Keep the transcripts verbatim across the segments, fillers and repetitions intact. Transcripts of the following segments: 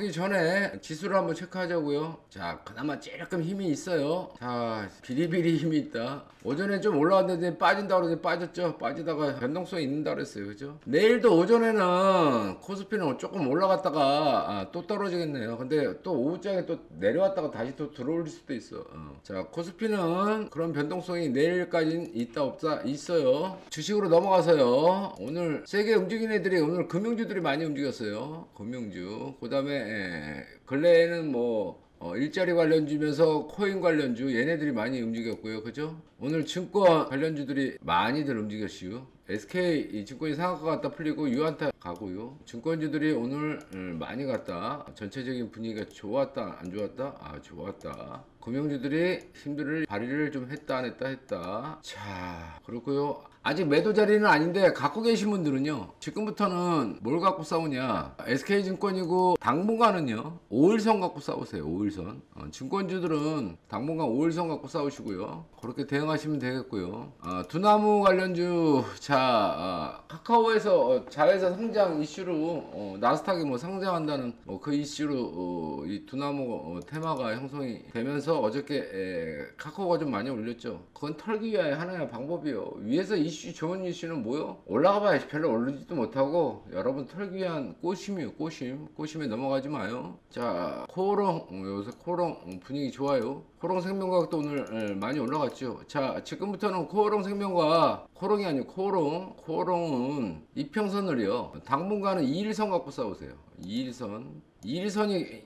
가기 전에 지수를 한번 체크하자고요. 자, 그나마 조금 힘이 있어요. 자, 비리비리 힘이 있다. 오전에 좀 올라왔는데 빠진다 그러더니 빠졌죠. 빠지다가 변동성이 있는다 그랬어요. 그죠? 내일도 오전에는 코스피는 조금 올라갔다가 아, 또 떨어지겠네요. 근데 또 오후장에 또 내려왔다가 다시 또 들어올 수도 있어. 어. 자, 코스피는 그런 변동성이 내일까지는 있다 없다 있어요. 주식으로 넘어가서요. 오늘 세게 움직인 애들이 오늘 금융주들이 많이 움직였어요. 금융주. 그 다음에 근래에는 뭐 어, 일자리 관련주면서 코인 관련주 얘네들이 많이 움직였고요. 그죠? 오늘 증권 관련주들이 많이들 움직였시요. 에스케이 증권이 상한가 갔다 풀리고 유한타 가고요. 증권주들이 오늘 많이 갔다. 전체적인 분위기가 좋았다 안 좋았다? 아 좋았다. 금융주들이 힘들을 발휘를 좀 했다 안 했다 했다. 자 그렇고요. 아직 매도 자리는 아닌데 갖고 계신 분들은요, 지금부터는 뭘 갖고 싸우냐. 에스케이증권이고 당분간은요 오일선 갖고 싸우세요. 오일선. 어, 증권주들은 당분간 오일선 갖고 싸우시고요. 그렇게 대응하시면 되겠고요. 어, 두나무 관련주. 자 어, 카카오에서 어, 자회사 상장 이슈로 어, 나스닥이 뭐 상장한다는 뭐 그 이슈로 어, 이 두나무 어, 테마가 형성이 되면서 어저께 에, 카카오가 좀 많이 올렸죠. 그건 털기 위한 하나의 방법이요. 위에서 이슈 좋은 이슈는 뭐요? 올라가봐야 별로 오르지도 못하고 여러분 털기 위한 꼬심이요. 꼬심. 꼬심에 넘어가지 마요. 자 코오롱 어, 여기서 코오롱 분위기 좋아요. 코오롱 생명과학도 오늘 에, 많이 올라갔죠. 자 지금부터는 코오롱 생명과학, 코오롱이 아니고 코오롱. 코오롱은 이평선을요 당분간은 이일선 갖고 싸우세요. 이일선. 이일선이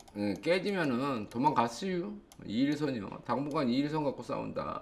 깨지면은 도망갔어요. 이일선이요. 당분간 이일선 갖고 싸운다.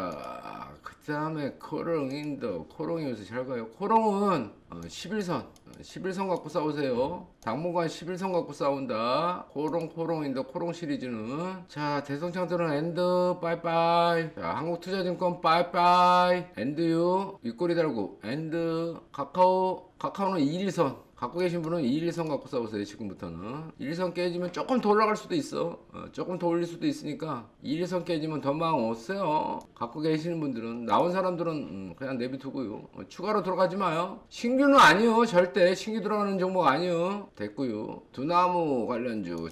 자, 그 다음에 코롱인더. 코롱이 요새 잘 가요. 코롱은 어, 십일선. 십일선 갖고 싸우세요. 당분간 십일선 갖고 싸운다. 코롱, 코롱인더, 코롱 시리즈는. 자, 대성창들은 엔드, 빠이빠이. 자, 한국투자증권 빠이빠이. 엔드유. 윗꼬리 달고. 엔드. 카카오. 카카오는 이일선. 갖고 계신 분은 이일선 갖고 싸우세요. 지금부터는 이일선 깨지면 조금 더 올라갈 수도 있어. 어, 조금 더 올릴 수도 있으니까 이일선 깨지면 더 망 없어요. 갖고 계시는 분들은. 나온 사람들은 음, 그냥 내비두고요. 어, 추가로 들어가지 마요. 신규는 아니요. 절대 신규 들어가는 종목 아니요. 됐고요. 두나무 관련주,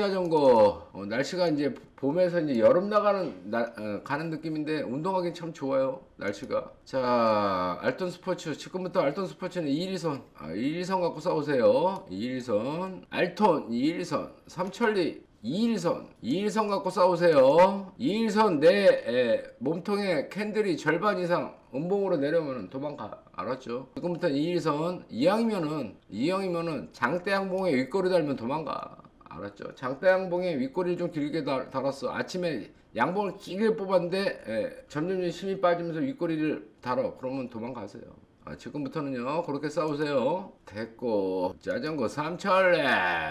전기자전거. 어, 날씨가 이제 봄에서 이제 여름 나가는 나, 어, 가는 느낌인데 운동하기 참 좋아요. 날씨가. 자 알톤 스포츠. 지금부터 알톤 스포츠는 이일선. 아, 이일선 갖고 싸우세요. 이일선. 알톤 이일선. 삼천리 이일선. 이일선 갖고 싸우세요. 이일선 내 에, 몸통에 캔들이 절반 이상 음봉으로 내려오면 도망가. 알았죠? 지금부터 이일선. 이왕이면은 이왕이면은 장대 항봉에 윗꼬리 달면 도망가. 알았죠? 장대 양봉에 윗꼬리를 좀 길게 달, 달았어. 아침에 양봉을 길게 뽑았는데 에, 점점 힘이 빠지면서 윗꼬리를 달아. 그러면 도망가세요. 아, 지금부터는요 그렇게 싸우세요. 됐고 자전거 삼천래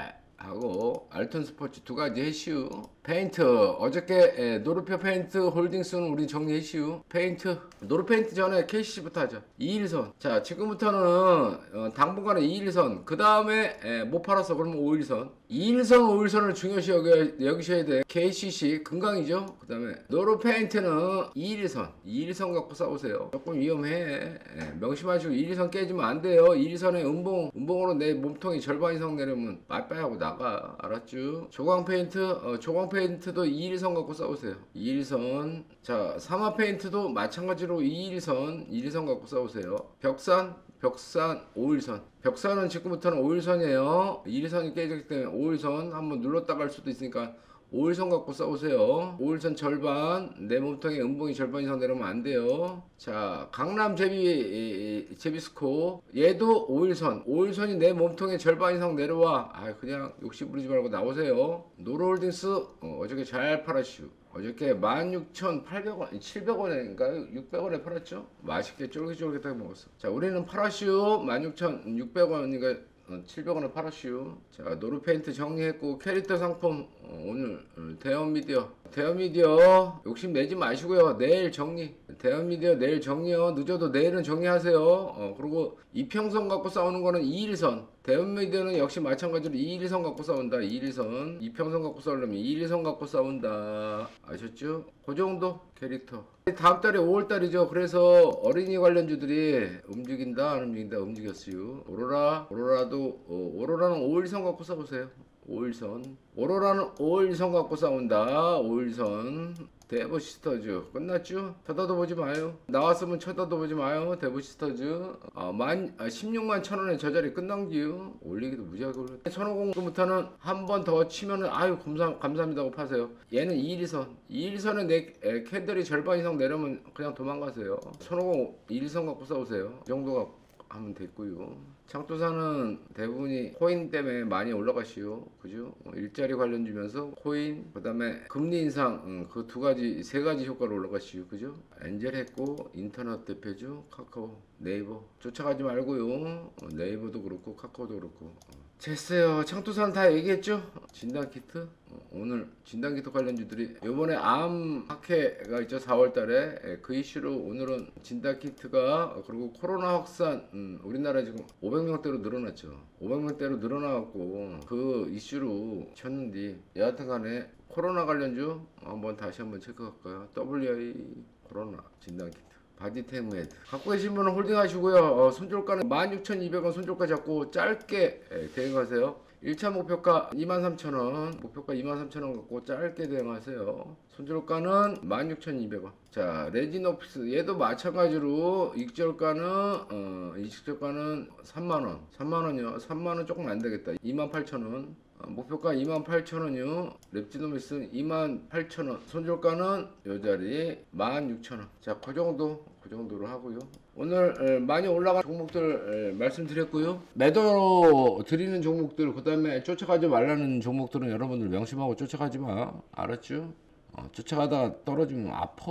하고 알톤 스포츠 두 가지 해시우. 페인트 어저께 에, 노르페 페인트 홀딩스는 우리 정리해시우. 페인트 노르페인트 전에 케이씨씨부터 하죠. 이일선. 자 지금부터는 어, 당분간은 이일선. 그 다음에 못 팔았어 그러면 오일선. 이일선 오일선을 중요시 여기, 여기셔야 돼. 케이씨씨 금강이죠. 그 다음에 노르페인트는 이일선. 이일선 갖고 싸우세요. 조금 위험해. 에, 명심하시고 이일선 깨지면 안 돼요. 이일선에 음봉 음봉으로 내 몸통이 절반 이상 내려면 빠이빠이 하고 나가. 알았죠? 조광 페인트 어, 조광 페인트도 이일선 갖고 싸우세요. 이일선. 자 삼화 페인트도 마찬가지로 이일선. 이일선 갖고 싸우세요. 벽산 벽산 오일선. 벽산은 지금부터는 오일선이에요. 이일선이 깨졌기 때문에 오일선 한번 눌렀다 갈 수도 있으니까 오일선 갖고 싸우세요. 오일선 절반. 내 몸통에 음봉이 절반 이상 내려오면 안 돼요. 자 강남 제비 제비스코 얘도 오일선. 오일선이 내 몸통에 절반 이상 내려와. 아 그냥 욕심 부리지 말고 나오세요. 노르홀딩스 어, 어저께 잘 팔았슈. 어저께 만 육천팔백 원, 칠백 원인가요? 육백 원에 팔았죠? 맛있게 쫄깃쫄깃하게 먹었어. 자 우리는 팔았슈. 만 육천육백 원인가 칠백 원에 팔았슈. 자 노르페인트 정리했고 캐릭터 상품 어, 오늘 어, 대형미디어 대형미디어 욕심 내지 마시고요. 내일 정리. 대형미디어 내일 정리요. 늦어도 내일은 정리하세요. 어, 그리고 이평선 갖고 싸우는 거는 이일선. 대형미디어는 역시 마찬가지로 이일선 갖고 싸운다. 이일선. 이평선 갖고 싸우려면 이일선 갖고 싸운다. 아셨죠? 그 정도 캐릭터. 다음 달에 오월 달이죠. 그래서 어린이 관련주들이 움직인다 안 움직인다 움직였어요. 오로라 오로라도 어, 오로라는 오일선 갖고 싸우세요. 오일선. 오로라는 오일선 갖고 싸운다. 오일선. 데브시스터즈 끝났죠? 쳐다도 보지 마요. 나왔으면 쳐다도 보지 마요. 데브시스터즈 아, 만, 아, 십육만 천원에 저 자리 끝난기요. 올리기도 무지하게 올렸. 천오공부터는 한 번 더 치면은 아유 감사, 감사합니다고 파세요. 얘는 이일선. 이일선에 내 에, 캔들이 절반 이상 내려면 그냥 도망가세요. 천오공 이일선 갖고 싸우세요. 이 정도가 하면 됐고요. 창투사는 대부분이 코인 때문에 많이 올라가시오. 그죠? 어, 일자리 관련 주면서 코인, 그 다음에 금리 인상, 음, 그 두 가지, 세 가지 효과로 올라가시오. 그죠? 엔젤 했고, 인터넷 대표죠. 카카오, 네이버. 쫓아가지 말고요. 어, 네이버도 그렇고, 카카오도 그렇고. 어. 됐어요. 창투사는 다 얘기했죠? 진단키트. 어, 오늘 진단키트 관련주들이 요번에 암 학회가 있죠. 사월 달에 예, 그 이슈로 오늘은 진단키트가 그리고 코로나 확산 음, 우리나라 지금 오백 명대로 늘어났죠. 오백 명대로 늘어나갖고 그 이슈로 쳤는데 여하튼 간에 코로나 관련주 한번 다시 한번 체크할까요? 더블유아이 코로나 진단키트 바디템웨드 갖고 계신 분은 홀딩 하시고요. 어, 손절가는 만 육천이백 원 손절가 잡고 짧게 예, 대응하세요. 일 차 목표가 이만 삼천 원, 목표가 이만 삼천 원 갖고 짧게 대응하세요. 손절가는 만 육천이백 원. 자, 레진오피스 얘도 마찬가지로 익절가는 어, 이식절가는 삼만 원. 삼만 원이요. 삼만 원 조금 안 되겠다. 이만 팔천 원. 어, 목표가 이만 팔천 원이요. 랩지노미스 이만 팔천 원. 손절가는 요 자리 만 육천 원. 자, 그 정도, 그 정도로 하고요. 오늘 에, 많이 올라간 종목들 에, 말씀드렸고요. 매도로 드리는 종목들, 그 다음에 쫓아가지 말라는 종목들은 여러분들 명심하고 쫓아가지 마. 알았죠? 어, 쫓아가다가 떨어지면 아파.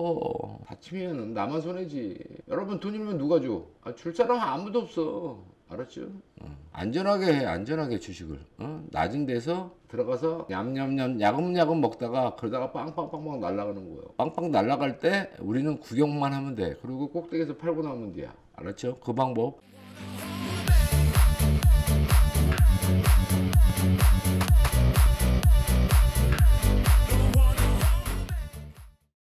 다치면 나만 손해지. 여러분 돈 잃으면 누가 줘? 아, 줄 사람 아무도 없어. 알았죠? 어. 안전하게 해. 안전하게 주식을 어? 낮은 데서 들어가서 냠냠냠 야금야금 먹다가 그러다가 빵빵빵빵 날아가는 거예요. 빵빵 날아갈 때 우리는 구경만 하면 돼. 그리고 꼭대기에서 팔고 나오면 돼야. 알았죠? 그 방법